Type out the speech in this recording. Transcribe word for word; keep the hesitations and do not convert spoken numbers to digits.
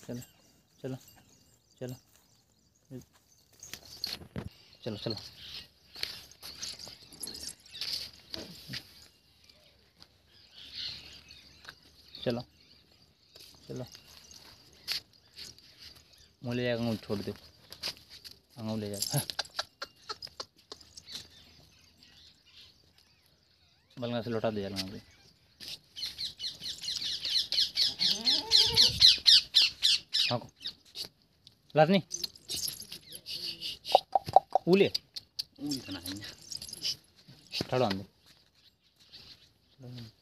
चलो चलो चलो चलो चलो चलो चलो मुँह ले जाएगा, अंगूल छोड़ दो, अंगूल ले जाएगा। बलगा से लौटा दे जाएगा अंगूल। हाँ को लाजनी ऊले ऊले खाना है ठड़ो अंदर।